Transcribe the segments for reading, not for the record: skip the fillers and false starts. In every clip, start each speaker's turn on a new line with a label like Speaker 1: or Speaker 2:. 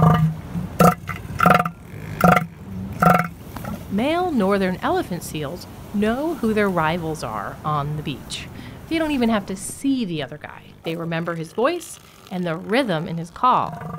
Speaker 1: Male northern elephant seals know who their rivals are on the beach. They don't even have to see the other guy. They remember his voice and the rhythm in his call.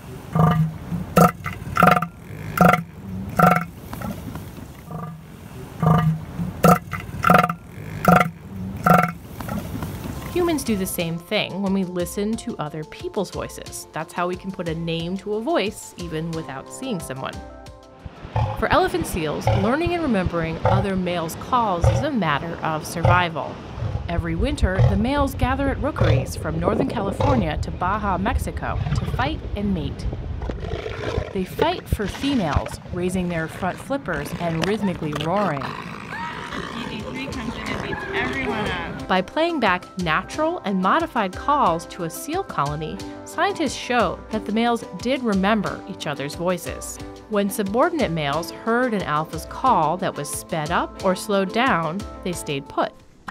Speaker 1: Humans do the same thing when we listen to other people's voices. That's how we can put a name to a voice even without seeing someone. For elephant seals, learning and remembering other males' calls is a matter of survival. Every winter, the males gather at rookeries from Northern California to Baja, Mexico, to fight and mate. They fight for females, raising their front flippers and rhythmically roaring.
Speaker 2: DD3 comes in and beats everyone up.
Speaker 1: By playing back natural and modified calls to a seal colony, scientists show that the males did remember each other's voices. When subordinate males heard an alpha's call that was sped up or slowed down, they stayed put.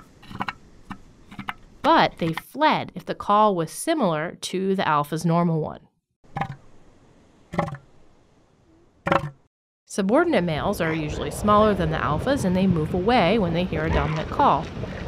Speaker 1: But they fled if the call was similar to the alpha's normal one. Subordinate males are usually smaller than the alphas, and they move away when they hear a dominant call.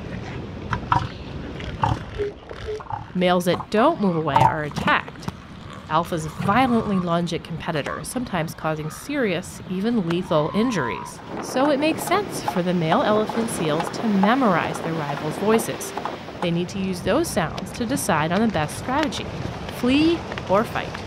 Speaker 1: Males that don't move away are attacked. Alphas violently lunge at competitors, sometimes causing serious, even lethal injuries. So it makes sense for the male elephant seals to memorize their rivals' voices. They need to use those sounds to decide on the best strategy: flee or fight.